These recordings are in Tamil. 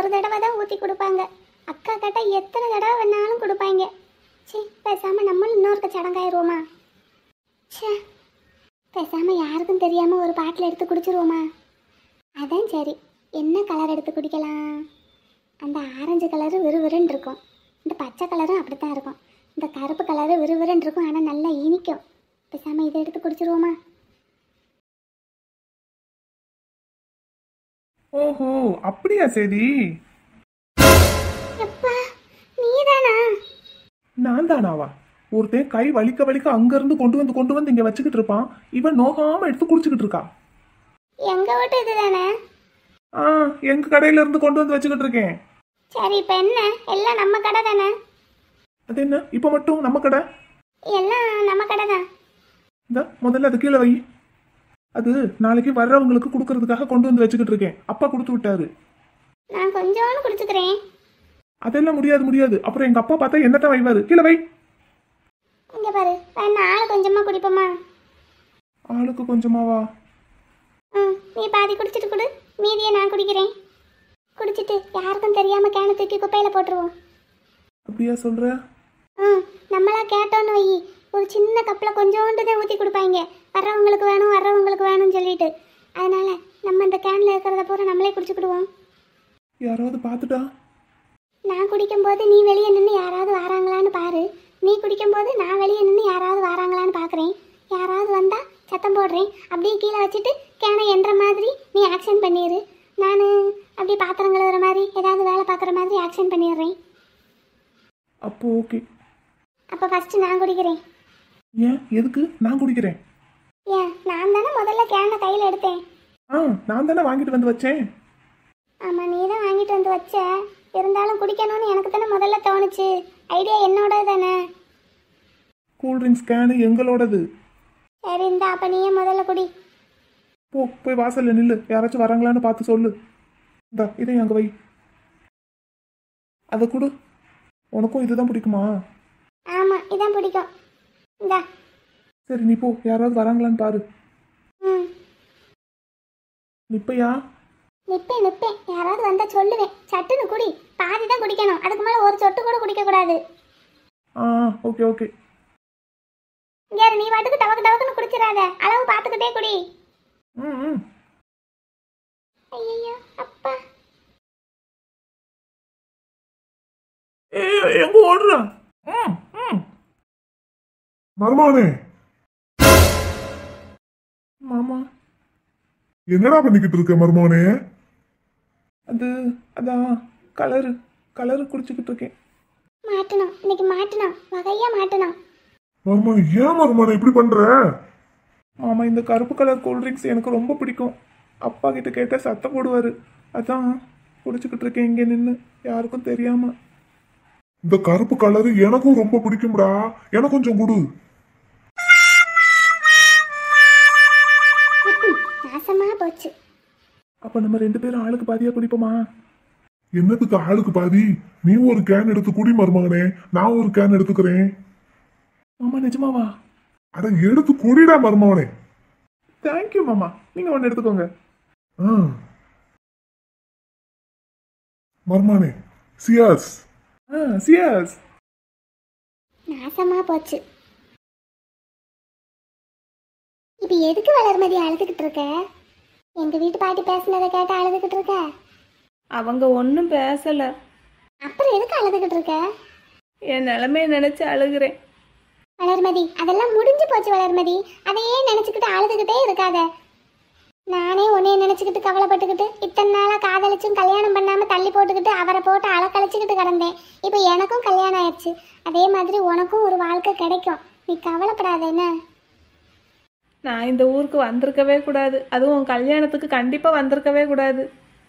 ஒரு தடவை தான் ஊற்றி கொடுப்பாங்க. அக்கா கேட்டால் எத்தனை தடவை வேணாலும் கொடுப்பாங்க. சே, பேசாமல் நம்மளும் இன்னொருக்க சடங்காயிருவோமா? சே, பேசாமல் யாருக்கும் தெரியாமல் ஒரு பாட்டில் எடுத்து குடிச்சிருவோமா? அதான் சரி. என்ன கலர் எடுத்து குடிக்கலாம்? அந்த ஆரஞ்சு கலரு விறுவிறுன்னு இருக்கும், இந்த பச்சை கலரும் அப்படித்தான் இருக்கும், இந்த கருப்பு கலரு விறுவிறுன்னு இருக்கும், ஆனால் நல்லா இனிக்கும். பேசாமல் இதை எடுத்து குடிச்சிருவோமா? ஓஹோ, அப்படியா? சரி. எப்பா, நீதானா? நான் தானாவா? ஒருத்தன் கை வலிக்க வலிக்க அங்கிருந்து கொண்டு வந்து இங்க வச்சுக்கிட்டு இருப்பான். இவன் நோகாம எடுத்து குடிச்சுக்கிட்டு இருக்கா. எங்க வீட்டு இதுதானே? எங்க கடையில இருந்து கொண்டு வந்து வச்சுக்கிட்டு இருக்கேன். சரி, இப்ப என்ன? எல்லாம் நம்ம கடை தானே? அது என்ன இப்ப மட்டும் நம்ம கடை? எல்லாம் நம்ம கடை தான். இந்த முதல்ல அது கீழே வை. அது நாளைக்கு வர்றவங்களுக்கு கொடுக்கறதுக்காக கொண்டு வந்து வச்சுக்கிட்டு இருக்கேன். அப்பா கொடுத்து விட்டாரு. நான் கொஞ்சோன்னு குடிச்சுக்கிறேன். அதெல்லாம் முடியாது. அப்புறம் எங்க அப்பா பார்த்தா என்னத்தான் வைவாரு. கீழே வை. இங்க பாரு, வேணா ஆளு கொஞ்சமா குடிப்போமா? ஆளுக்கு கொஞ்சமாவா? நீ பாதி குடிச்சிட்டு கொடு, மீதியை நான் குடிக்கிறேன். குடிச்சிட்டு யாருக்கும் தெரியாம கேனை தூக்கி குப்பையில போட்டுருவோம். அப்படியா சொல்ற? நம்மளா கேட்டோன்னு வை, ஒரு சின்ன கப்பில் கொஞ்சோண்டு தான் ஊற்றி கொடுப்பாங்க. வர்றவங்களுக்கு வேணும்னு சொல்லிட்டு. அதனால நம்ம இந்த கேனில் இருக்கிறத பூரா நம்மளே குடிச்சுக்கிடுவோம். யாராவது பார்த்துட்டா? நான் குடிக்கும்போது நீ வெளியே நின்று யாராவது வராங்களான்னு பாரு. நீ குடிக்கும்போது நான் வெளியே நின்று யாராவது வராங்களான்னு பார்க்குறேன். யாராவது வந்தால் சத்தம் போடுறேன். அப்படியே கீழே வச்சுட்டு கேனை என்ற மாதிரி நீ ஆக்ஷன் பண்ணிடு. நான் அப்படியே பாத்திரம் கழுவுற மாதிரி ஏதாவது வேலை பார்க்குற மாதிரி ஆக்ஷன் பண்ணிடுறேன். அப்போ ஓகே. அப்போ ஃபஸ்ட்டு நான் குடிக்கிறேன். ஏன்? எதுக்கு நான் குடிக்கிறேன்? ஏன், நான் தானே முதல்ல கேனை கையில் எடுத்தேன். நான் தானே வாங்கிட்டு வந்து வச்சேன். ஆமாம், நீ தான் வாங்கிட்டு வந்து வச்ச. இருந்தாலும் குடிக்கணும்னு எனக்கு தானே முதல்ல தோணுச்சு. ஐடியா என்னோடது தானே. கூல்ட்ரிங்க்ஸ் கேனு எங்களோடது. சரி, இந்தா அப்போ நீயே முதல்ல குடி. போய் வாசல்ல நில்லு. யாராச்சும் வராங்களான்னு பார்த்து சொல்லு. இந்தா இதை அங்கே வை. அதை கொடு. உனக்கும் இதுதான் பிடிக்குமா? ஆமாம், இதான் பிடிக்கும். இந்தா. சரி, நீ போ. யாராவது வராங்களான்னு பாரு. நிப்பையா? நிப்பேன். யாராவது வந்தால் சொல்லுவேன். சட்டுன்னு குடி. பாதி தான் குடிக்கணும், அதுக்கு மேலே ஒரு சொட்டு கூட குடிக்கக்கூடாது. ஓகே. இங்கே நீ பாட்டுக்கு டவக்குன்னு குடிச்சிடாத. அளவு பார்த்துக்கிட்டே குடி. ஐயோ அப்பா, எங்க ஓடுற? மருமகனே, மாமா என்னடா பண்ணிக்கிட்டு இருக்க மருமகனே? அதான் கலரு குடிச்சுக்கிட்டு இருக்கேன். மாட்டணும் இன்னைக்கு, மாட்டணும் வகையா மாட்டணும். மருமகனே, ஏன் மருமகனே இப்படி பண்ற? மாமா, இந்த கருப்பு கலர் கூல்ட்ரிங்க்ஸ் எனக்கு ரொம்ப பிடிக்கும். அப்பா கிட்ட கேட்டால் சத்தம் போடுவாரு. அதான் குடிச்சுக்கிட்டு இருக்கேன் இங்கே நின்று, யாருக்கும் தெரியாம. இந்த கருப்பு கலரு எனக்கும் ரொம்ப பிடிக்கும்டா. எனக்கு கொஞ்சம் கொடு. நாசமா போச்சு. அப்ப நம்ம 2 பேரும் ஆளுக்கு பாதியா குடிப்போமா? என்னத்துக்கு ஆளுக்கு பாதி? நீ ஒரு கேன் எடுத்து குடி மருமகனே, நான் ஒரு கேன் எடுத்துக்கிறேன். மாமா, நிஜமாவா? அட எடுத்து குடிடா மருமகனே. தேங்க்யூ மாமா. நீங்க ஒன்று எடுத்துக்கோங்க. மருமகனே, சியாஸ். சியாஸ். நாசமா போச்சு. இப்ப எதுக்கு வளர்மதி அழுதுகிட்டு இருக்க? எங்க வீட்டு பாட்டி பேசினதை கேட்டு அழுதுகிட்டு இருக்க? அவங்க ஒன்றும் பேசல. அப்புறம் எதுக்கு அழுதுகிட்டு இருக்க? என் நிலைமையை நினைச்சு அழுகிறேன். வளர்மதி, அதெல்லாம் முடிஞ்சு போச்சு வளர்மதி. அதையே நினைச்சுக்கிட்டு அழுதுகிட்டே இருக்காத. நானே உன்னைய நினைச்சுக்கிட்டு கவலைப்பட்டுக்கிட்டு இத்தனை நாளா காதலிச்சும் கல்யாணம் பண்ணாம தள்ளி போட்டுக்கிட்டு அவரை போட்டு அலக்கழிச்சுக்கிட்டு கிடந்தேன். இப்போ எனக்கும் கல்யாணம் ஆயிடுச்சு. அதே மாதிரி உனக்கும் ஒரு வாழ்க்கை கிடைக்கும். நீ கவலைப்படாத. என்ன, நான் இந்த ஊருக்கு வந்திருக்கவே கூடாது. அதுவும் உன் கல்யாணத்துக்கு கண்டிப்பா வந்திருக்கவே கூடாது.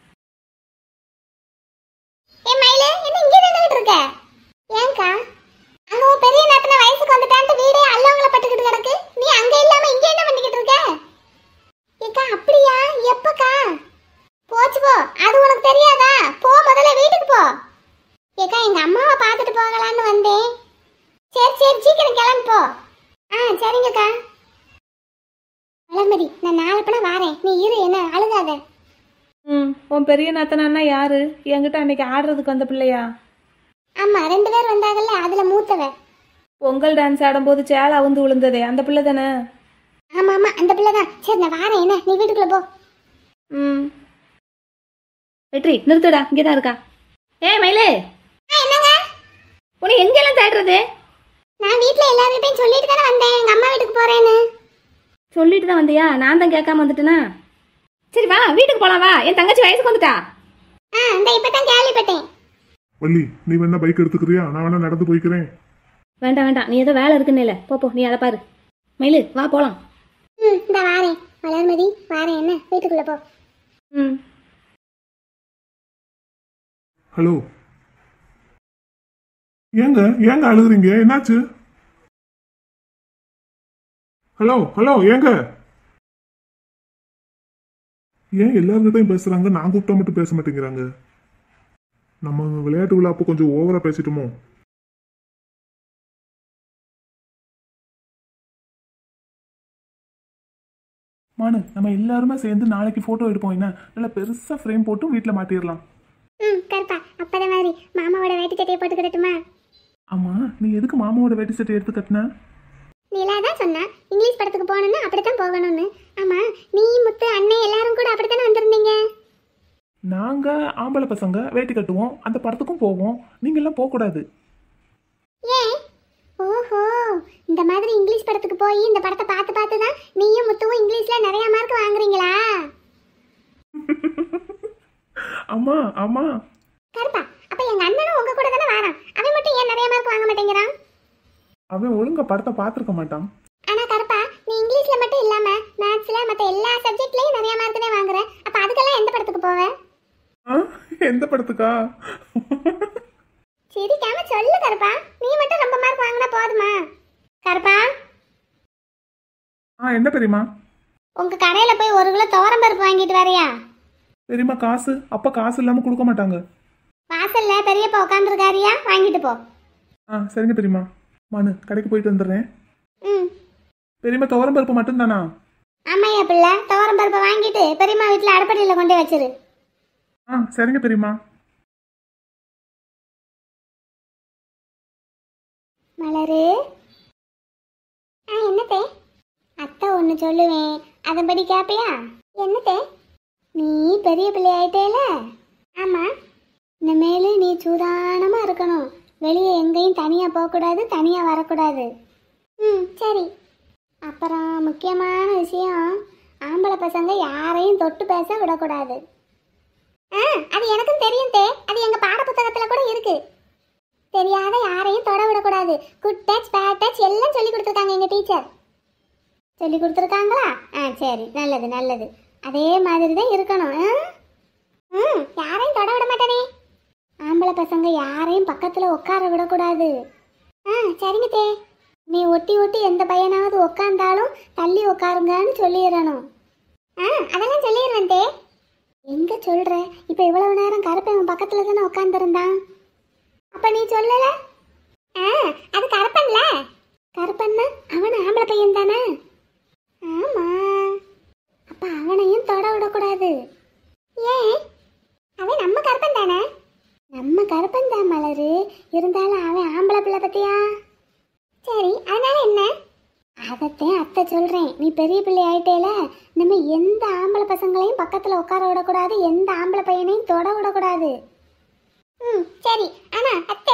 ஏன்க்கா அங்க உன் பெரிய நாத்தன வயசுக்கு வந்துட்டான்ட்டு வீடே அல்லவங்கள பட்டுக்கிட்டு கிடக்கு. நீ அங்க இல்லாம இங்க என்ன பண்ணிக்கிட்டு இருக்க? ஏக்கா அப்படியா? எப்பக்கா? போச்சு போ, அது உனக்கு தெரியாதா? போ, முதல்ல வீட்டுக்கு போ. ஏக்கா, எங்க அம்மாவை பார்த்துட்டு போகலான்னு வந்தேன். சரி சீக்கிரம் கிளம்பு போ. சரிங்கக்கா. வளர்மதி, நான் நாளை வாரேன். நீ இரு, என்ன அழுகாத. ம், உன் பெரிய நாத்தனான்னா யாரு? என்கிட்ட அன்னைக்கு ஆடுறதுக்கு வந்த பிள்ளையா? ஆமா 2 பேர் வந்தாங்கல்ல, அதுல மூத்தவ. பொங்கல் டான்ஸ் ஆடும்போது சேலை அவுந்து விழுந்ததே அந்த பிள்ளை தானே? ஆமா ஆமா அந்த பிள்ளை தான். சரி நான் வாரேன், என்ன நீ வீட்டுக்குள்ள போ. ம். வெற்றி நிறுத்துடா, இங்கே தான் இருக்கா. மயிலே, என்னங்க? உன்னை எங்கெல்லாம் தேடுறது? நான் வீட்ல எல்லார்கிட்டையும் சொல்லிட்டு தானே வந்தேன், எங்க அம்மா வீட்டுக்கு போறேன்னு. சொல்லிட்டு தான் வந்தியா? நான் தான் கேட்காம வந்துட்டேனா? சரி வா, வீட்டுக்கு போலாம் வா. என் தங்கச்சி வயசுக்கு வந்துட்டா. இந்த இப்பதான் கேள்விப்பட்டேன். வள்ளி, நீ வேணா பைக் எடுத்துக்கிறியா? நான் வேணா நடந்து போய்க்கிறேன். வேண்டாம் வேண்டாம், நீ ஏதோ வேலை இருக்குன்னு இல்லை. போ நீ அதை பாரு. மயிலு வா போலாம். இந்த வாரேன் வளர்மதி, வாரேன், என்ன வீட்டுக்குள்ள போ. ம். ஹலோ, ஏங்க ஏங்க அழுகுறீங்க? என்னாச்சு? ஹலோ ஹலோ, ஏங்க ஏன் எல்லார்கிட்டையும் பேசுறாங்க, நான் கூப்பிட்டா மட்டும் பேச மாட்டேங்கிறாங்க? நம்ம விளையாட்டு விழா அப்போ கொஞ்சம் ஓவரா பேசிட்டோமோ? மானு, நம்ம எல்லாருமே சேர்ந்து நாளைக்கு ஃபோட்டோ எடுப்போம். என்ன நல்லா பெருசாக ஃப்ரேம் போட்டு வீட்டில் மாட்டிடலாம். கருப்பா அப்பதான் மாதிரி மாமாவோட வேட்டி சட்டையை போட்டுக்கிடட்டுமா? ஆமாம், நீ எதுக்கு மாமாவோட வேட்டி சட்டை எடுத்து கட்டின? நீலா தான் சொன்னா இங்கிலீஷ் படத்துக்கு போகணும்னா அப்படித்தான் போகணும்னு. ஆமா, நீ முத்து அண்ணன் எல்லாரும் கூட அப்படித்தானே வந்திருந்தீங்க. நாங்கள் ஆம்பளை பசங்க வேட்டி கட்டுவோம், அந்த படத்துக்கும் போவோம். நீங்கள்லாம் போகக்கூடாது. ஏன்? ஓஹோ, இந்த மாதிரி இங்கிலீஷ் படத்துக்கு போய் இந்த படத்தை பார்த்து பார்த்து தான் நீயும் முத்துவும் இங்கிலீஷ்ல நிறைய மார்க் வாங்குறீங்களா? ஆமா ஆமா. கருப்பா, அப்ப எங்க அண்ணனும் உங்க கூட தானே வரான், அவன் மட்டும் ஏன் நிறைய மார்க் வாங்க மாட்டேங்கிறான்? அவன் ஒழுங்கா படத்தை பார்த்துருக்க மாட்டான். ஆனா கருப்பா, நீ இங்கிலீஷ்ல மட்டும் இல்லாம மேத்ஸ்ல மத்த எல்லா சப்ஜெக்ட்லயும் நிறைய மார்க் தான் வாங்குற. அப்ப அதுக்கெல்லாம் எந்த படத்துக்கு போவ? எந்த படத்துக்கா? சிரிக்காம சொல்லு கருப்பா, நீ மட்டும் ரொம்ப மார்க் வாங்கினா போதுமா? கருப்பா, என்ன பெரியமா? உங்க கடையில போய் 1 கிலோ துவரம் பருப்பு வாங்கிட்டு வரியா? பெரியமா காசு? அப்பா காசு இல்லாம கொடுக்க மாட்டாங்க. வாசல்ல பெரியப்பா உட்காந்துருக்காரியா, வாங்கிட்டு போ. சரிங்க பெரியமா. மானு, கடைக்கு போயிட்டு வந்துடுறேன். ம். பெரியமா துவரம் பருப்பு மட்டும் தானா? ஆமாய்யா பிள்ளை, துவரம் பருப்பை வாங்கிட்டு பெரியம்மா வீட்டுல அடுப்படியில கொண்டு வச்சிரு. சரிங்க பெரியமா. மலரு, என்னத்தே? அத்தை ஒன்று சொல்லுவேன், அதன்படி கேப்பியா? என்னத்தே? நீ பெரிய பிள்ளை ஆயிட்டேல? ஆமா. இனிமேலு நீ சூதானமா இருக்கணும், வெளியே எங்கேயும் தனியா போகக்கூடாது, தனியா வரக்கூடாது. சரி. அப்புறம் முக்கியமான விஷயம், ஆம்பளை பசங்க யாரையும் தொட்டு பேச விடக்கூடாது. அது எனக்கும் தெரியும் தே, அது எங்க பாட புத்தகத்துல கூட இருக்கு. தெரியாத யாரையும் தொட விடக்கூடாது. குட் டச் பேட் டச் எல்லாம் சொல்லி கொடுத்துருக்காங்க எங்க டீச்சர். சொல்லி கொடுத்துருக்காங்களா? சரி, நல்லது நல்லது. அதே மாதிரி தான் இருக்கணும். யாரையும் தொட விட மாட்டானே. ஆம்பளை பசங்க யாரையும் பக்கத்துல உட்கார விடக்கூடாது. சரிங்க தே. நீ ஒட்டி ஒட்டி எந்த பையனாவது உட்காந்தாலும் தள்ளி உட்காருங்கன்னு சொல்லிடணும். அதெல்லாம் சொல்லிடுறேன் தே. எங்க சொல்ற? இப்ப இவ்வளவு நேரம் கருப்பன் பக்கத்துல தானே உட்காந்துருந்தான். அப்ப நீ சொல்லல? அது கருப்பன்ல. கருப்பன்னா அவன் ஆம்பளை பையன் தானே? ஆமா. அப்ப அவனையும் தொட விடக்கூடாது. ஏன்? அவன் நம்ம கருப்பன் தானே? நம்ம கருப்பன் தான் மலரு, இருந்தாலும் அவன் ஆம்பளை பிள்ளை பத்தியா? சரி, அதனால என்ன? அதத்தான் அத்தை சொல்றேன். நீ பெரிய பிள்ளை ஆயிட்டேல, நம்ம எந்த ஆம்பளை பசங்களையும் பக்கத்துல உட்கார விடக்கூடாது, எந்த ஆம்பளை பையனையும் தொட விடக்கூடாது. சரி. ஆனா அத்தை,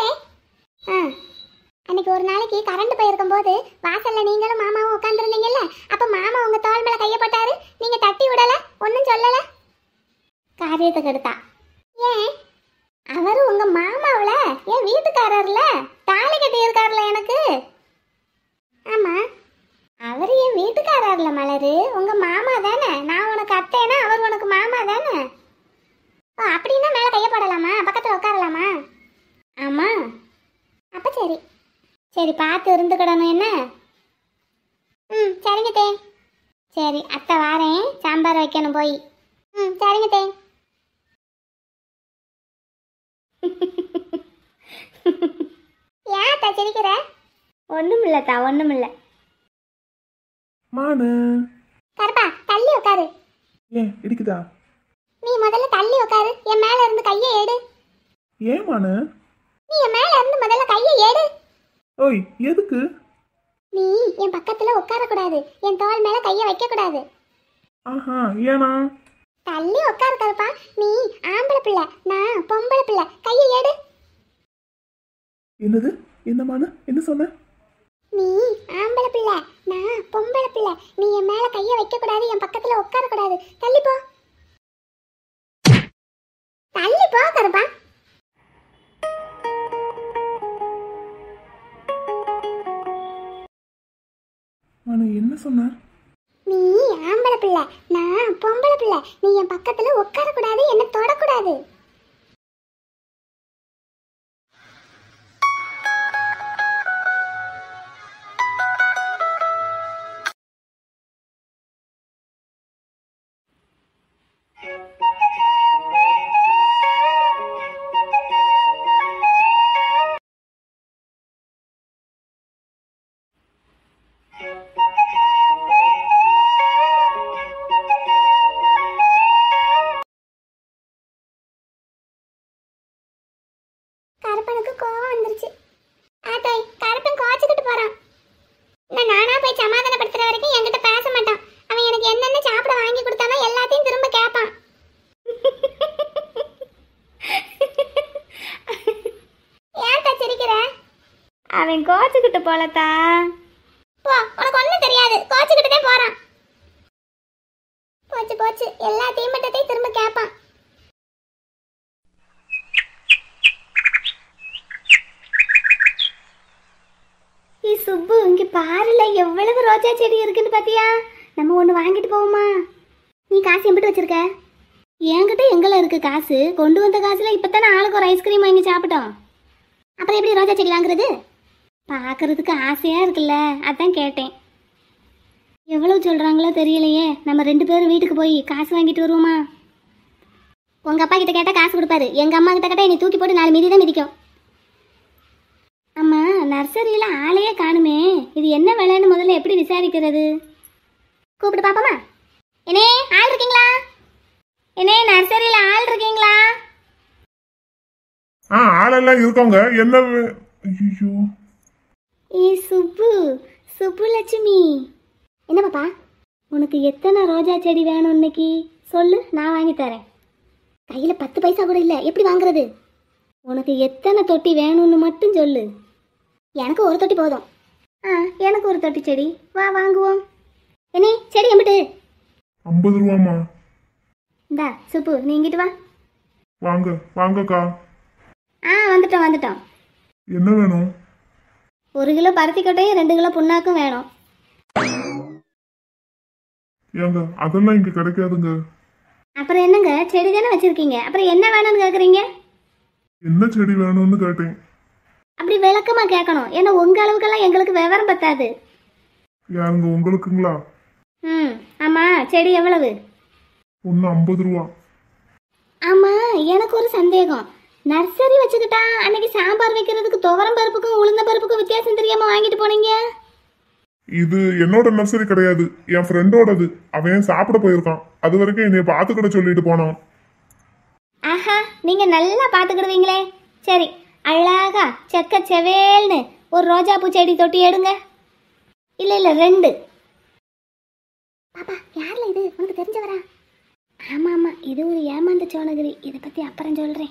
அன்னைக்கு ஒரு நாளைக்கு கரண்ட் போயிருக்கும் போது வாசல்ல நீங்களும் மாமாவும் உட்காந்துருந்தீங்கல்ல, அப்ப மாமா உங்க தோள் மேல கைய போட்டாரு, நீங்க தட்டி விடல, ஒன்னும் சொல்லல. காரியத்தை கெடுத்தா. ஏன்? அவரு உங்க மாமாவுல, என் வீட்டுக்காரர்ல, தாலி கட்டி இருக்காருல எனக்கு. ஆமா, அவரு என் வீட்டுக்காரர்ல மலரு, உங்க மாமா தானே. நான் உனக்கு அத்தைனா அவர் உனக்கு மாமா தானே. அப்படின்னா மேல கைய போடலாமா, பக்கத்துல உட்காரலாமா? ஆமா. அப்ப சரி. சரி, பார்த்து இருந்துக்கிடணும் என்ன. சரிங்க தே. சரி, அத்தை வாரேன், சாம்பார் வைக்கணும் போய். சரிங்க தே. ஏன் அத்தை சிரிக்கிற? ஒண்ணும் இல்லத்தா, ஒண்ணும் இல்ல. மானு, கருப்பா, தள்ளி உட்காரு. ஏன் இடிக்குதா? நீ முதல்ல தள்ளி உட்காரு, என் மேல இருந்து கையை எடு. ஏன் மனு? நீ என் மேல இருந்து முதல்ல கையை எடு. ஓய், எதுக்கு? நீ என் பக்கத்துல உட்கார கூடாது, என் தோள் மேல கையை வைக்க கூடாது. ஆஹா, ஏனா? தள்ளி உட்காரு கருப்பா. நீ ஆம்பளை பிள்ளை, நான் பொம்பளை பிள்ளை. கையை எடு. என்னது? என்ன மனு? என்ன சொன்ன? நீ ஆம்பளை பிள்ளை, நான் பொம்பளை பிள்ளை. நீ என் மேல கையை வைக்க கூடாது, என் பக்கத்துல உட்கார கூடாது. தள்ளி போ, தள்ளி போ கருப்பா. மனு என்ன சொன்ன? நீ ஆம்பளை பிள்ளை, நான் பொம்பளை பிள்ளை. நீ என் பக்கத்துல உட்கார கூடாது, என்ன தொடக்கூடாது. கருப்பனுக்கு கோவம் வந்துருச்சு. ஆத்தாய், கருப்பன் கோச்சுக்கிட்டு போறான். நான் நானா போய் சமாதானப்படுத்துற வரைக்கும் என்கிட்ட பேச மாட்டான். அவன் எனக்கு என்னென்ன சாப்பிட வாங்கி கொடுத்தானோ எல்லாத்தையும் திரும்ப கேட்பான். ஏன்டா சிரிக்கிற? அவன் கோச்சுக்கிட்டு போலத்தா. போ, உனக்கு ஒண்ணும் தெரியாது. கோச்சுக்கிட்டே போறான். போச்சு போச்சு, எல்லாத்தையும் மட்டும் திரும்ப கேட்பான். சுப்பு, இங்க பாருல எவ்வளவு ரோஜா செடி இருக்குன்னு பாத்தியா? நம்ம ஒண்ணு வாங்கிட்டு போவோமா? நீ காசு எம்பிட்டு வச்சிருக்க? என்கிட்ட எங்கல இருக்கு காசு? கொண்டு வந்த காசுல இப்பதானே ஆளுக்கு ஒரு ஐஸ்கிரீம் வாங்கி சாப்பிட்டோம். அப்புறம் எப்படி ரோஜா செடி வாங்குறது? பாக்குறதுக்கு ஆசையா இருக்குல்ல, அதான் கேட்டேன். எவ்வளவு சொல்றாங்களோ தெரியலையே. நம்ம 2 பேரும் வீட்டுக்கு போய் காசு வாங்கிட்டு வருவோமா? உங்க அப்பா கிட்ட கேட்டா காசு கொடுப்பாரு. எங்க அம்மா கிட்ட கேட்டா என்னை தூக்கி போட்டு 4 மிதி தான் மிதிக்கும். அம்மா, நர்சரியில ஆளையே காணுமே. இது என்ன விலைன்னு முதல்ல எப்படி விசாரிக்கிறது? கூப்பிட்டு பாப்போமா? என்னே, ஆள் இருக்கீங்களா? என்னே, நர்சரியில ஆள் இருக்கீங்களா? ஆளெல்லாம் இருக்கவங்க. என்ன ஐயோ, சுப்பு, சுப்புலட்சுமி, என்ன பாப்பா? உனக்கு எத்தனை ரோஜா செடி வேணும் இன்னைக்கு சொல்லு, நான் வாங்கி தரேன். கையில 10 பைசா கூட இல்ல, எப்படி வாங்குறது? உனக்கு எத்தனை தொட்டி வேணும்னு மட்டும் சொல்லு. எனக்கு ஒரு தொட்டி போதும். எனக்கு ஒரு தொட்டி செடி. வா வாங்குவோம். என்னே, செடி எம்பிட்டு? 50 ரூபாமா? இந்தா சுப்பு, நீ இங்கிட்டு வா. வாங்க வாங்கக்கா. வந்துட்டோம். என்ன வேணும்? 1 கிலோ பருத்திக்கொட்டையும் 2 கிலோ புண்ணாக்கும் வேணும். ஏங்க, அதெல்லாம் இங்க கிடைக்காதுங்க. அப்புறம் என்னங்க, செடி தானே வச்சிருக்கீங்க, அப்புறம் என்ன வேணும்னு கேக்குறீங்க? என்ன செடி வேணும்னு கேட்டேன். அப்படி விளக்கமா கேட்கணும், ஏன்னா உங்க அளவுக்கெல்லாம் எங்களுக்கு விவரம் பத்தாது. யாருங்க, உங்களுக்குங்களா? ஆமா, செடி எவ்வளவு? ஒன்று 50 ரூபா. ஆமா, எனக்கு ஒரு சந்தேகம். நர்சரி வச்சுக்கிட்டா அன்னைக்கு சாம்பார் வைக்கிறதுக்கு துவரம் பருப்புக்கும் உளுந்த பருப்புக்கும் வித்தியாசம் தெரியாம வாங்கிட்டு போனீங்க. இது என்னோட நர்சரி கிடையாது, என் ஃப்ரெண்டோடது. அவன் சாப்பிட போயிருக்கான். அது வரைக்கும் என்னைய பார்த்துக்கிட சொல்லிட்டு போனான். ஆஹா, நீங்க நல்லா பாத்துக்கிடுவீங்களே. சரி, அழகா செக்க செவேல்னு ஒரு ரோஜா பூ செடி தொட்டி எடுங்க. இல்ல 2. பாப்பா, யார்ல இது? உனக்கு தெரிஞ்சவரா? ஆமா, இது ஒரு ஏமாந்த சோனகிரி. இதை பத்தி அப்புறம் சொல்றேன்.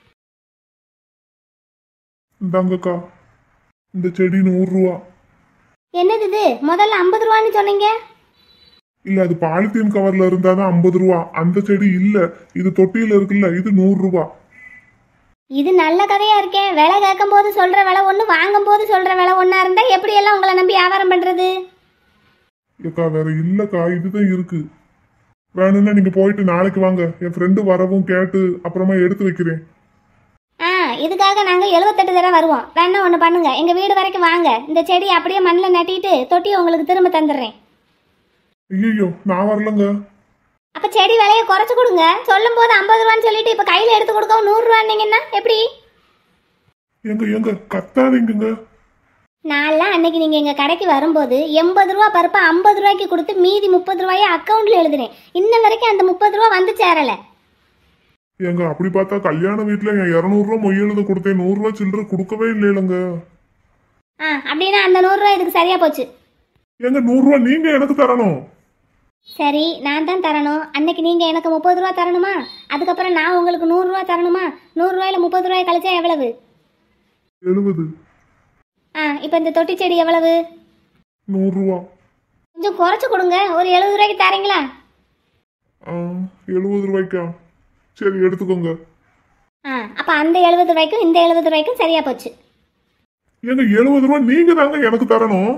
இந்தாங்கக்கா, இந்த செடி 100 ரூபா. என்னது இது? முதல்ல 50 ரூபான்னு சொன்னீங்க. இல்ல, அது பாலித்தீன் கவர்ல இருந்தாதான் 50 ரூபா. அந்த செடி இல்ல, இது தொட்டியில இருக்குல்ல, இது 100 ரூபா. இது நல்ல கதையா இருக்கே. விலை கேட்கும் போது சொல்ற விலை ஒண்ணு, வாங்கும் போது சொல்ற விலை ஒண்ணா இருந்தா எப்படி எல்லாம் உங்களை நம்பி வியாபாரம் பண்றது? ஏக்கா, வேற இல்லக்கா, இதுதான் இருக்கு. வேணும்னா நீங்க போயிட்டு நாளைக்கு வாங்க. என் ஃப்ரெண்டு வரவும் கேட்டு அப்புறமா எடுத்து வைக்கிறேன். இதுக்காக நாங்க 78 தடவை வருவோம். வேணா ஒண்ணு பண்ணுங்க, எங்க வீடு வரைக்கும் வாங்க. இந்த செடி அப்படியே மண்ணில் நட்டிட்டு தொட்டி உங்களுக்கு திரும்ப தந்துடுறேன். ஐயோ, நான் வரலங்க. அப்ப செடி விலையை குறைச்சு கொடுங்க. சொல்லும் போது 50 ரூபான்னு சொல்லிட்டு இப்ப கையில எடுத்து கொடுக்கவும் 100 ரூபான்னீங்கன்னா எப்படி? எங்க கத்தாதீங்க. நான்லாம் அன்னைக்கு நீங்க எங்க கடைக்கு வரும்போது 80 ரூபா பருப்பை 50 ரூபாய்க்கு கொடுத்து மீதி 30 ரூபாயை அக்கௌண்ட்ல எழுதுனேன். இன்ன வரைக்கும் அந்த 30 ரூபா வந்து சேரல. ஏங்க அப்படி பார்த்தா கல்யாண வீட்டுல என் 200 ரூபா மொய் எழுத கொடுத்தேன், 100 ரூபா சில்லற கொடுக்கவே இல்லைலங்க. அப்படின்னா அந்த 100 ரூபா இதுக்கு சரியா போச்சு. ஏங்க 100 ரூபா நீங்க எனக்கு தரணும். சரி, நான் தான் தரணும். அன்னைக்கு நீங்க எனக்கு 30 ரூபா தரணுமா? அதுக்கப்புறம் நான் உங்களுக்கு 100 ரூபா தரணுமா? 100 ரூபாயில 30 ரூபாய் கழிச்சா எவ்வளவு? 70. இப்போ இந்த தொட்டி செடி எவ்வளவு? 100 ரூபா. கொஞ்சம் குறைச்சு கொடுங்க, ஒரு 70 ரூபாய்க்கு தரீங்களா? 70 ரூபாய்க்கா? சரி எடுத்துக்கோங்க. அப்ப அந்த 70 ரூபாய்க்கும் இந்த 70 ரூபாய்க்கும் சரியா போச்சு. ஏங்க 70 ரூபா நீங்க தாங்க எனக்கு தரணும்.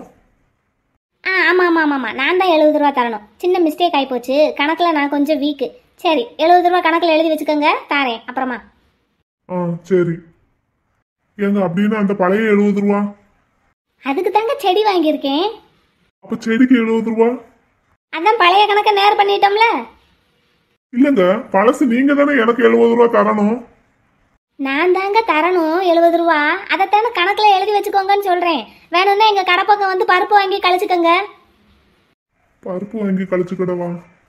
ஆமா ஆமா ஆமா, நான் தான் 70 ரூபா தரணும். சின்ன மிஸ்டேக் ஆகி போச்சு, கணக்குல நான் கொஞ்சம் வீக்கு. சரி, 70 ரூபா கணக்குல எழுதி வச்சுக்கோங்க, தாரேன் அப்புறமா. சரி. ஏங்க அப்படின்னா அந்த பழைய 70 ரூபா? அதுக்கு தாங்க செடி வாங்கியிருக்கேன். அப்ப செடிக்கு 70 ரூபா? அதான் பழைய கணக்கை நேர் பண்ணிட்டோம்ல. இல்லங்க, பழசு நீங்க தானே எனக்கு 70 ரூபா தரணும். நான் தாங்க தரணும் 70 ரூபா. அதைத்தானே கணக்குல எழுதி வச்சுக்கோங்கன்னு சொல்றேன். வேணும்னா எங்க கடை பக்கம் வந்து பருப்பு வாங்கி கழிச்சுக்கோங்க. பருப்பு வாங்கி கழிச்சுக்கிடவா?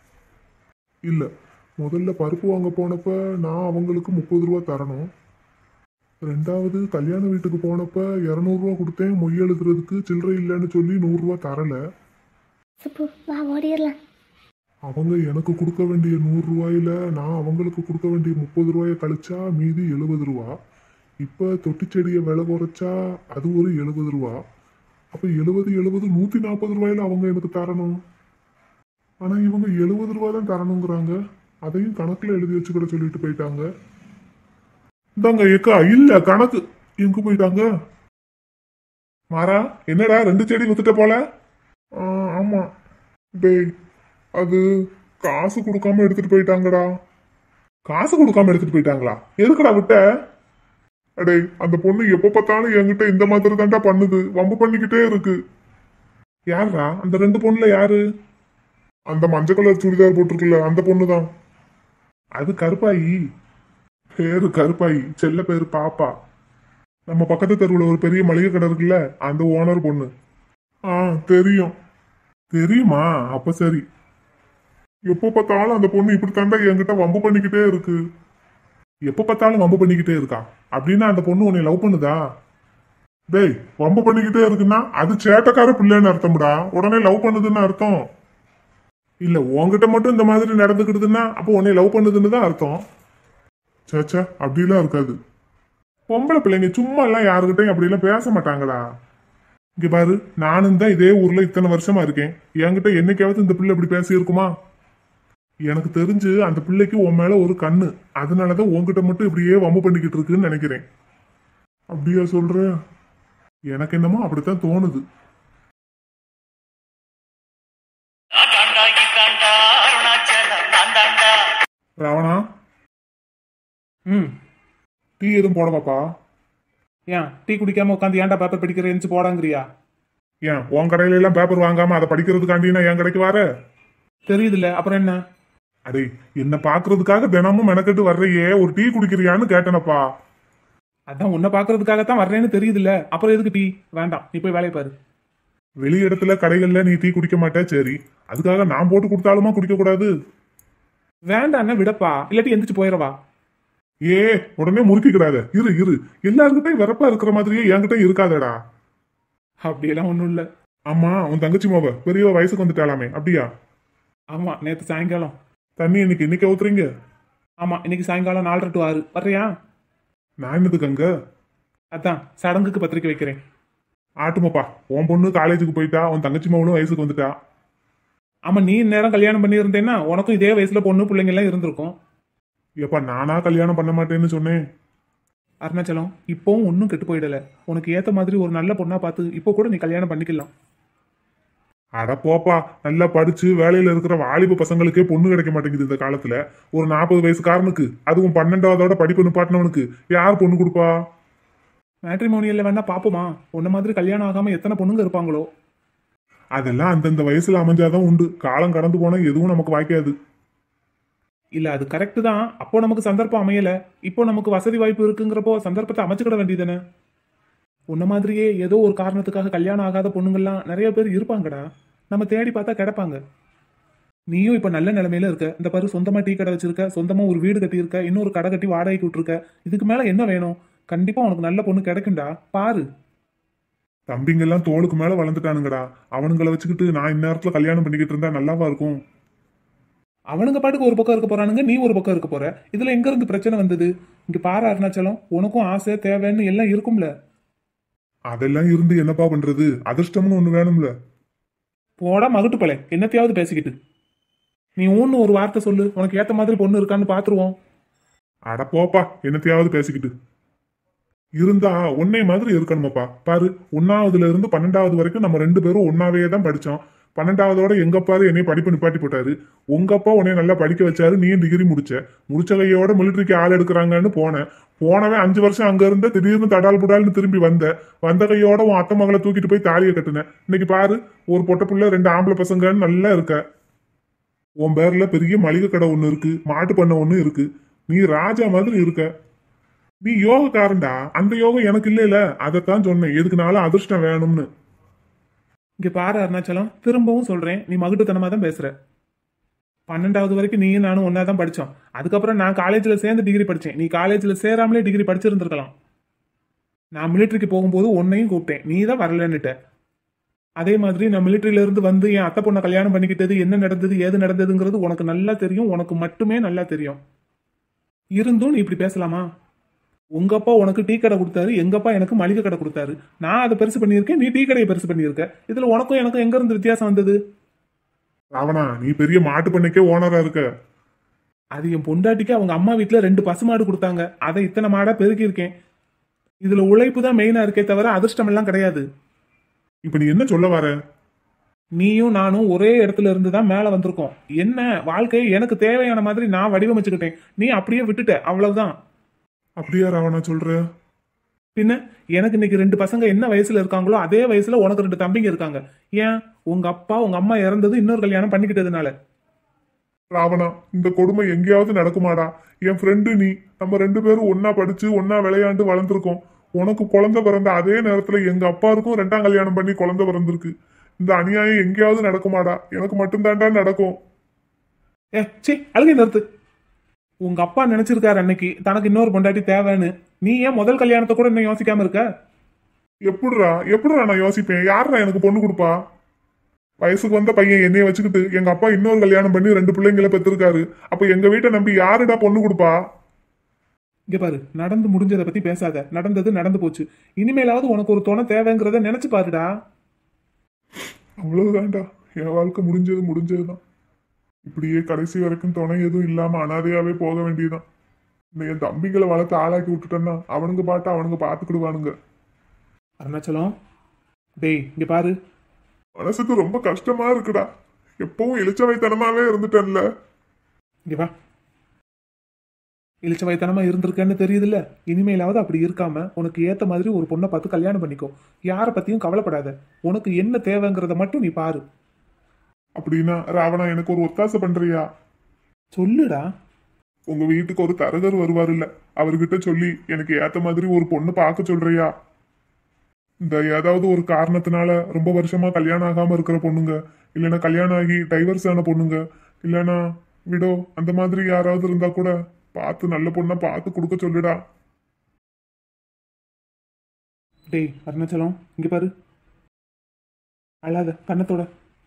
இல்ல, முதல்ல பருப்பு வாங்க போனப்ப நான் அவங்களுக்கு 30 ரூபா தரணும். ரெண்டாவது கல்யாண வீட்டுக்கு போனப்ப 200 ரூபா கொடுத்தேன், மொய் எழுதுறதுக்கு சில்லறை இல்லைன்னு சொல்லி 100 ரூபா தரல. சுப்பு வா ஓடிடலாம். அவங்க எனக்கு கொடுக்க வேண்டிய 100 ரூபாயில நான் அவங்களுக்கு கொடுக்க வேண்டிய 30 ரூபாயை கழிச்சா மீதி 70 ரூபா. இப்ப தொட்டி செடியை விலை குறைச்சா அது ஒரு 70 ரூபா. அப்ப 70 140 ரூபாயில அவங்க எனக்கு தரணும். ஆனா இவங்க 70 ரூபா தான் தரணுங்கிறாங்க. அதையும் கணக்குல எழுதி வச்சுக்கிட சொல்லிட்டு போயிட்டாங்க. இந்தாங்க ஏக்கா, இல்ல கணக்கு எங்க போயிட்டாங்க? மாறா, என்னடா 2 செடி வித்துட்ட போல? ஆமா டேய், அது காசு கொடுக்காம எடுத்துட்டு போயிட்டாங்கடா. காசு கொடுக்காம எடுத்துட்டு போயிட்டாங்களா? எதுக்குடா விட்ட? அடே, அந்த பொண்ணு எப்ப பார்த்தாலும் என்கிட்ட இந்த மாதிரி தான்டா பண்ணுது, வம்பு பண்ணிக்கிட்டே இருக்கு. யாருடா அந்த 2 பொண்ணுல யாரு? அந்த மஞ்சள் கலர் சுடிதார் போட்டிருக்குல்ல அந்த பொண்ணுதான். அது கருப்பாயி. பேரு கருப்பாயி, செல்ல பேரு பாப்பா. நம்ம பக்கத்து தெருவுல ஒரு பெரிய மளிகை கடை இருக்குல்ல, அந்த ஓனர் பொண்ணு. தெரியும். தெரியுமா? அப்ப சரி. எப்போ பார்த்தாலும் அந்த பொண்ணு இப்படி தாண்டா என்கிட்ட வம்பு பண்ணிக்கிட்டே இருக்கு. எப்ப பார்த்தாலும் வம்பு பண்ணிக்கிட்டே இருக்கா? அப்படின்னா அந்த பொண்ணு உன்னை லவ் பண்ணுதா? டேய், வம்பு பண்ணிக்கிட்டே இருக்குன்னா அது சேட்டக்கார பிள்ளைன்னு அர்த்தம்டா. உடனே லவ் பண்ணுதுன்னு அர்த்தம் இல்ல. உன்கிட்ட மட்டும் இந்த மாதிரி நடந்துக்கிடுதுன்னா அப்போ உன்னை லவ் பண்ணுதுன்னு தான் அர்த்தம். சேச்சா, அப்படிலாம் இருக்காது. பொம்பளை பிள்ளைங்க சும்மா எல்லாம் யாருக்கிட்டையும் அப்படிலாம் பேச மாட்டாங்கடா. இங்க பாரு, நானும் தான் இதே ஊர்ல இத்தனை வருஷமா இருக்கேன். என்கிட்ட என்னைக்காவது இந்த பிள்ளை இப்படி பேசி இருக்குமா? எனக்கு தெரிஞ்சு அந்த பிள்ளைக்கு உன் மேல ஒரு கண்ணு, அதனாலதான் உன்கிட்ட மட்டும் இப்படியே வம்பு பண்ணிக்கிட்டு இருக்குன்னு நினைக்கிறேன். அப்படியா சொல்ற? எனக்கு என்னமோ அப்படித்தான் தோணுது. ராவணா, டீ எதுவும் போட பாப்பா? ஏன் டீ குடிக்காம உட்காந்து ஏன்டா பேப்பர் படிக்கிற எந்திச்சு போடாங்கிறியா? ஏன் உன் கடையில எல்லாம் பேப்பர் வாங்காம அதை படிக்கிறதுக்காண்டினா என் கடைக்கு வர? தெரியுதுல்ல, அப்புறம் என்ன? அடே, என்ன பாக்குறதுக்காக தினமும் மெனக்கெட்டு வர்றையே, ஒரு டீ குடிக்கிறியான்னு கேட்டனப்பா. அதான் உன்னை பாக்குறதுக்காகத்தான் வர்றேன்னு தெரியுதுல்ல, அப்புறம் எதுக்கு டீ? வேண்டாம், நீ போய் வேலையை பாரு. வெளி இடத்துல கடைகள்ல நீ டீ குடிக்க மாட்டே, சரி. அதுக்காக நான் போட்டு கொடுத்தாலுமா குடிக்க கூடாது? வேண்டாம் விடப்பா, இல்லாட்டி எந்திரிச்சு போயிடவா? உடனே முறுக்கிக்கிடாத. இரு இரு, எல்லாருக்கிட்டையும் வெறப்பா இருக்கிற மாதிரியே என்கிட்ட இருக்காதடா. அப்படியெல்லாம் ஒண்ணும் இல்ல. ஆமா, உன் தங்கச்சி மாவ பெரியவ வயசுக்கு வந்துட்டாலாமே, அப்படியா? ஆமா, நேத்து சாயங்காலம். தண்ணி இன்னைக்கு ஊத்துறீங்க? ஆமா, இன்னைக்கு சாயங்காலம் 4:30 to 6 வர்றியா? நான் என்னதுக்கு அங்க? அதான் சடங்குக்கு பத்திரிக்கை வைக்கிறேன். ஆட்டுமாப்பா, உன் பொண்ணு காலேஜுக்கு போயிட்டா, உன் தங்கச்சி மாவளும் வயசுக்கு வந்துட்டா. ஆமா, நீ நேரம் கல்யாணம் பண்ணி இருந்தேன்னா உனக்கும் இதே வயசுல பொண்ணு பிள்ளைங்க எல்லாம் இருந்திருக்கும். எப்ப நானா கல்யாணம் பண்ண மாட்டேன்னு சொன்னேன்? அருணாச்சலம், இப்பவும் ஒன்னும் கெட்டு போயிடல. உனக்கு ஏத்த மாதிரி ஒரு நல்ல பொண்ணா பார்த்து இப்போ கூட நீ கல்யாணம் பண்ணிக்கலாம். அட போப்பா, நல்லா படிச்சு வேலையில இருக்கிற வாலிப பசங்களுக்கே பொண்ணு கிடைக்க மாட்டேங்குது இந்த காலத்துல. ஒரு 40 வயசுக்காரனுக்கு, அதுவும் 12வதோட படிப்பு நிப்பாட்டினவனுக்கு யார் பொண்ணு கொடுப்பா? மேட்ரிமோனியல்ல வேணா பாப்போமா? உன்ன மாதிரி கல்யாணம் ஆகாம எத்தனை பொண்ணுங்க இருப்பாங்களோ. அதெல்லாம் அந்தந்த வயசுல அமைஞ்சாதான் உண்டு. காலம் கடந்து போனா எதுவும் நமக்கு வாய்க்காது. இல்ல, அது கரெக்ட் தான். அப்போ நமக்கு சந்தர்ப்பம் அமையல, இப்போ நமக்கு வசதி வாய்ப்பு இருக்குங்கிறப்போ சந்தர்ப்பத்தை அமைச்சுக்கிட வேண்டியதானே. உன்ன மாதிரியே ஏதோ ஒரு காரணத்துக்காக கல்யாணம் ஆகாத பொண்ணுங்கள்லாம் நிறைய பேர் இருப்பாங்கடா. நம்ம தேடி பார்த்தா கிடைப்பாங்க. நீயும் இப்ப நல்ல நிலைமையில இருக்க. இந்த பாரு, சொந்தமா டீ கடை வச்சிருக்க, சொந்தமா ஒரு வீடு கட்டி இருக்க, இன்னொரு கடை கட்டி வாடகைக்கு விட்டுருக்க. இதுக்கு மேல என்ன வேணும்? கண்டிப்பா உனக்கு நல்ல பொண்ணு கிடைக்கும்டா, பாரு. தம்பிங்க எல்லாம் தோளுக்கு மேல வளர்ந்துட்டானுங்கடா. அவனுங்களை வச்சுக்கிட்டு நான் இந்நேரத்துல கல்யாணம் பண்ணிக்கிட்டு இருந்தா நல்லாவா இருக்கும்? அவனுங்க பாட்டுக்கு ஒரு பக்கம் இருக்க போறானுங்க, நீ ஒரு பக்கம் இருக்க போற. இதுல எங்க இருந்து பிரச்சனை வந்தது? இங்க பாரு அருணாச்சலம், உனக்கும் ஆசை தேவைன்னு எல்லாம் இருக்கும்ல. அதெல்லாம் இருந்து என்னப்பா பண்றது? அதிர்ஷ்டம்னு ஒண்ணு வேணும்ல. போடா மகுட்டு பலே, என்னத்தையாவது பேசிக்கிட்டு. நீ ஊன்னு ஒரு வார்த்தை சொல்லு, உனக்கு ஏத்த மாதிரி பொண்ணு இருக்கான்னு பாத்துருவோம். அட போப்பா, என்னத்தையாவது பேசிக்கிட்டு. இருந்தா உன்னை மாதிரி இருக்கணுமாப்பா. பாரு, 1ஆவதுல இருந்து 12ஆவது வரைக்கும் நம்ம 2 பேரும் ஒன்னாவே தான் படிச்சோம். 12ஆவதோட எங்க அப்பாரு என்னைய படிப்பு நிப்பாட்டி போட்டாரு. உங்க அப்பா உன்னைய நல்லா படிக்க வச்சாரு, நீயும் டிகிரி முடிச்ச கையோட மிலிட்டரிக்கு ஆள் எடுக்கிறாங்கன்னு போனவன் 5 வருஷம் அங்க இருந்த, திடீர்னு தடால் புடால்னு திரும்பி வந்த கையோட உன் அத்தை மகளை தூக்கிட்டு போய் தாலியை கட்டுனேன். இன்னைக்கு பாரு, ஒரு பொட்ட புள்ள 2 ஆம்பளை பசங்கன்னு நல்லா இருக்க. உன் பேர்ல பெரிய மளிகை கடை ஒண்ணு இருக்கு, மாட்டு பண்ணை ஒண்ணு இருக்கு. நீ ராஜா மாதிரி இருக்க. நீ யோகக்காரன்டா. அந்த யோகம் எனக்கு இல்லைல, அதைத்தான் சொன்னேன், எதுக்குனாலும் அதிர்ஷ்டம் வேணும்னு. இங்க பாரு அருணாச்சலம், திரும்பவும் சொல்றேன், நீ மகுட்டுத்தனமா தான் பேசுற. 12ஆவது வரைக்கும் நீயும் நானும் ஒன்னா தான் படிச்சோம். அதுக்கப்புறம் நான் காலேஜ்ல சேர்ந்து டிகிரி படிச்சேன். நீ காலேஜ்ல சேராமலே டிகிரி படிச்சிருந்திருக்கலாம். நான் மிலிட்டரிக்கு போகும்போது உன்னையும் கூப்பிட்டேன், நீ தான் வரலன்னுட்ட. அதே மாதிரி நான் மிலிட்டரியில இருந்து வந்து என் அத்தை பொண்ணை கல்யாணம் பண்ணிக்கிட்டது, என்ன நடந்தது ஏது நடந்ததுங்கிறது உனக்கு நல்லா தெரியும், உனக்கு மட்டுமே நல்லா தெரியும். இருந்தும் நீ இப்படி பேசலாமா? உங்க அப்பா உனக்கு டீ கடை கொடுத்தாரு, எங்க அப்பா எனக்கு மளிகை கடை கொடுத்தாரு. நான் அதை பெருசு பண்ணியிருக்கேன், நீ டீ கடையை பெருசு பண்ணியிருக்க. இதுல உனக்கும் எனக்கும் எங்க இருந்து வித்தியாசம் வந்தது? ராவணா, நீ பெரிய மாட்டு பண்ணைக்கே ஓனரா இருக்க. அது என் பொண்டாட்டிக்கு அவங்க அம்மா வீட்டுல 2 பசுமாடு கொடுத்தாங்க, அதை இத்தனை மாடா பெருக்கி இருக்கேன். இதுல உழைப்பு தான் மெயினா இருக்கே தவிர அதிர்ஷ்டம் எல்லாம் கிடையாது. இப்ப நீ என்ன சொல்ல வர? நீயும் நானும் ஒரே இடத்துல இருந்து தான் மேல வந்திருக்கோம். என்ன வாழ்க்கையை எனக்கு தேவையான மாதிரி நான் வடிவமைச்சுக்கிட்டேன், நீ அப்படியே விட்டுட்ட, அவ்வளவுதான். அப்படியா ராவணா சொல்ற? பின்ன எனக்கு இன்னைக்கு 2 பசங்க என்ன வயசுல இருக்காங்களோ அதே வயசுல உனக்கு 2 தம்பிங்க இருக்காங்க. ஏன்? உங்க அப்பா உங்க அம்மா இறந்தது இன்னொரு கல்யாணம் பண்ணிக்கிட்டதுனால. ராவணா, இந்த கொடுமை எங்கேயாவது நடக்குமாடா? என் ஃப்ரெண்டு நீ, நம்ம 2 பேரும் ஒன்னா படிச்சு ஒன்னா விளையாண்டு வளர்ந்துருக்கோம். உனக்கு குழந்தை பிறந்த அதே நேரத்துல எங்க அப்பாருக்கும் 2ஆம் கல்யாணம் பண்ணி குழந்தை பிறந்திருக்கு. இந்த அநியாயம் எங்கேயாவது நடக்குமாடா? எனக்கு மட்டும்தான்டா நடக்கும். சி அழுகை நிறுத்து. உங்க அப்பா நினைச்சிருக்காரு அன்னைக்கு தனக்கு இன்னொரு பொண்டாட்டி தேவைன்னு. நீ ஏன் முதல் கல்யாணத்தை கூட இன்னும் யோசிக்காம இருக்க? எப்படிடா நான் யோசிப்பேன்? யாருடா எனக்கு பொண்ணு கொடுப்பா? வயசுக்கு வந்த பையன் என்னைய வச்சுக்கிட்டு எங்க அப்பா இன்னொரு கல்யாணம் பண்ணி 2 பிள்ளைங்களை பெற்றிருக்காரு. அப்ப எங்க வீட்டை நம்பி யாருடா பொண்ணு கொடுப்பா? இங்க பாரு, நடந்து முடிஞ்சதை பத்தி பேசாத. நடந்தது நடந்து போச்சு. இனிமேலாவது உனக்கு ஒரு துணை தேவைங்கிறத நினைச்சு பாருடா. அவ்வளவுதான்டா, என் வாழ்க்கை முடிஞ்சதுதான். இப்படியே கடைசி வரைக்கும் துணை எதுவும் இல்லாம அனாதையாவே போக வேண்டியதுதான். இந்த என் தம்பிகளை வளர்த்து ஆளாக்கி விட்டுட்டேன்னா அவனுங்க பாத்துக்கிடுவானுங்க. அருணாச்சலம், டேய் இங்க பாரு. மனசுக்கு ரொம்ப கஷ்டமா இருக்குடா. எப்பவும் இளிச்சவைத்தனமாவே இருந்துட்டேன்ல. இங்க வா. இளிச்ச வயத்தனமா இருந்திருக்கேன்னு தெரியுதுல்ல. இனிமேலாவது அப்படி இருக்காம உனக்கு ஏத்த மாதிரி ஒரு பொண்ணை பார்த்து கல்யாணம் பண்ணிக்கோ. யார பத்தியும் கவலைப்படாத. உனக்கு என்ன தேவைங்கிறத மட்டும் நீ பாரு. அப்படின்னா ராவணா, எனக்கு ஒரு ஒத்தாசை பண்றியா? சொல்லுடா. உங்க வீட்டுக்கு ஒரு தரகர் வருவார் இல்ல, அவர்கிட்ட சொல்லி எனக்கு ஏத்த மாதிரி ஒரு பொண்ணு பார்க்க சொல்றியா? இந்த ஏதாவது ஒரு காரணத்தினால ரொம்ப வருஷமா கல்யாணம் ஆகாம இருக்கிற பொண்ணுங்க, இல்லைன்னா கல்யாணம் ஆகி டைவர்ஸ் ஆன பொண்ணுங்க, இல்லைன்னா விடோ, அந்த மாதிரி யாராவது இருந்தா கூட பார்த்து நல்ல பொண்ணா பார்த்து கொடுக்க சொல்லுடா. டேய் அருணாச்சலம், இங்க பாரு. அழாத, கண்ணத்தோட.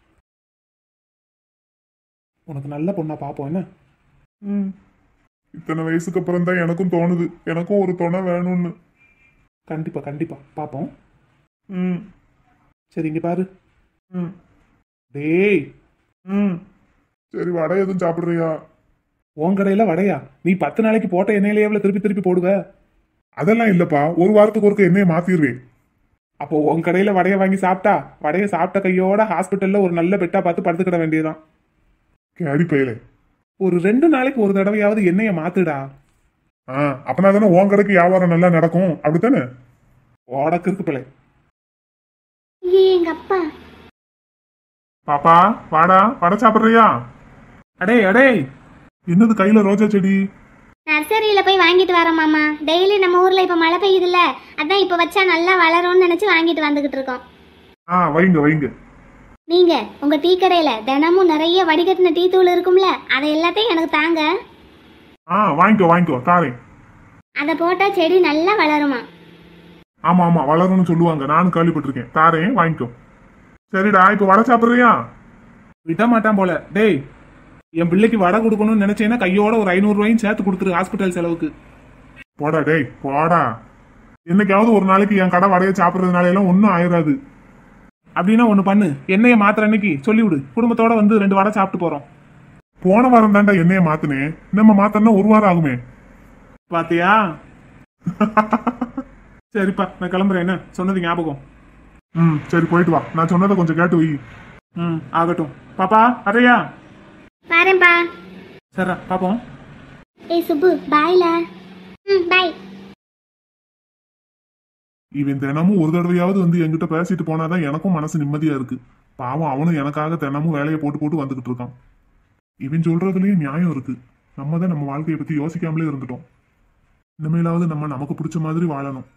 உனக்கு நல்ல பொண்ணா பாப்போம் என்ன? இத்தனை வயசுக்கு அப்புறம் தான் எனக்கும் தோணுது, எனக்கும் ஒரு துணை வேணும்னு. கண்டிப்பா கண்டிப்பா பாப்போம். சரி இங்க பாரு. டேய். சரி, வடை எதுவும் சாப்பிடுறியா? உன் கடையில வடையா? நீ 10 நாளைக்கு போட்ட எண்ணெயிலேயே திருப்பி திருப்பி போடுவ? அதெல்லாம் இல்லப்பா, ஒரு வாரத்துக்கு ஒருக்க எண்ணெயை மாத்திடுவேன். அப்போ உன் கடையில வடையை வாங்கி சாப்பிட்டா, வடையை சாப்பிட்ட கையோட ஹாஸ்பிட்டல்ல ஒரு நல்ல பெட்டா பார்த்து படுத்துக்கிட வேண்டியதுதான். கேடி பையலே, ஒரு 2 நாளைக்கு ஒரு தடவையாவது எண்ணெயை மாத்துடா. அப்பனா தானே உன் கடைக்கு வியாபாரம் நல்லா நடக்கும், அப்படித்தானே? ஓடக்கு இருக்கு பிள்ளை. எங்க அப்பா. பாப்பா வாடா, வடை சாப்பிடுறியா? அடே அடே, என்னது கையில ரோஜா செடி? நர்சரியில போய் வாங்கிட்டு வரோம் மாமா. டெய்லி நம்ம ஊர்ல இப்ப மழை பெய்யுதுல்ல, அதான் இப்ப வச்சா நல்லா வளரும்னு நினைச்சு வாங்கிட்டு வந்துகிட்டு இருக்கோம். வைங்க வைங்க. நீங்க உங்க டீ கடையில தினமும் நிறைய வடிகட்டின டீ தூள் இருக்கும்ல, அதை எல்லாத்தையும் எனக்கு தாங்க. வாங்கிக்கோ தாரேன். அதை போட்டா செடி நல்லா வளருமா? ஆமா வளரும்னு சொல்லுவாங்க, நானும் கேள்விப்பட்டிருக்கேன். தாரேன், வாங்கிக்கோ. சரிடா, இப்ப வடை சாப்பிடுறியா? விட மாட்டான் போல. டேய், என் பிள்ளைக்கு வடை கொடுக்கணும்னு நினைச்சேன்னா கையோட ஒரு 500 ரூபாயும் சேர்த்து கொடுத்துரு ஹாஸ்பிட்டல் செலவுக்கு. போடா டேய் போடா. என்னைக்காவது ஒரு நாளைக்கு என் கடை வடையை சாப்பிட்றதுனால எல்லாம் ஒன்றும் ஆயிராது. அப்படின்னா ஒண்ணு பண்ணு, எண்ணெயை மாத்திர அன்னைக்கு சொல்லிவிடு, குடும்பத்தோட வந்து 2 வடை சாப்பிட்டு போறோம். போன வாரம் தாண்டா எண்ணெயை மாத்தினேன், நம்ம மாத்தனா 1 வாரம் ஆகுமே. பாத்தியா? சரிப்பா, நான் கிளம்புறேன். என்ன சொன்னது ஞாபகம்? சரி போயிட்டு வா, நான் சொன்னதை கொஞ்சம் கேட்டு வை. ஆகட்டும். பாப்பா அறையா? பாருப்பா. சரா பாப்போம். ஏய் சுப்பு, பாய்ல. பாய். இவன் தினமும் ஒரு தடவையாவது வந்து என்கிட்ட பேசிட்டு போனாதான் எனக்கும் மனசு நிம்மதியா இருக்கு. பாவம், அவனும் எனக்காக தினமும் வேலையை போட்டு வந்துகிட்டு இருக்கான். இவன் சொல்றதுலயும் நியாயம் இருக்கு. நம்ம தான் நம்ம வாழ்க்கையை பத்தி யோசிக்காமலே இருந்துட்டோம். இனிமேலாவது நம்ம நமக்கு பிடிச்ச மாதிரி வாழணும்.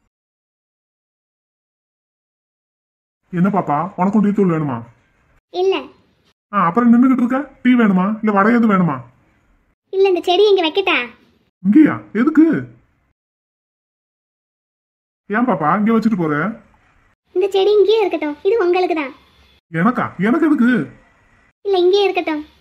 என்ன பாப்பா, உனக்கும் டீ தூள் வேணுமா? இல்ல. அப்புறம் நின்றுகிட்டு இருக்க, டீ வேணுமா இல்ல வடையது வேணுமா? இல்ல, இந்த செடி இங்க வைக்கட்டா? இங்கயா? எதுக்கு? ஏன் பாப்பா இங்க வச்சுட்டு போற? இந்த செடி இங்கேயே இருக்கட்டும், இது உங்களுக்கு தான். எனக்கா? எனக்கு எதுக்கு? இல்ல, இங்கேயே இருக்கட்டும்.